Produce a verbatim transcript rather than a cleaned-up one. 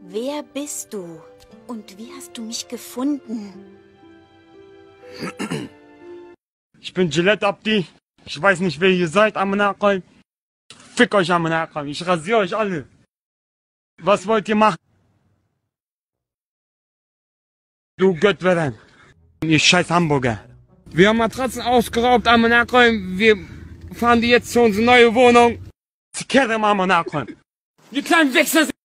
Wer bist du? Und wie hast du mich gefunden? Ich bin Gillette Abdi. Ich weiß nicht, wer ihr seid, Amanakal. Fick euch, Amanakal. Ich rasiere euch alle. Was wollt ihr machen? Du Göttweren. Ihr scheiß Hamburger. Wir haben Matratzen ausgeraubt, Amanakal. Wir fahren die jetzt zu unserer neuen Wohnung. Sie kehren, Amanakal. Die kleinen Wichser.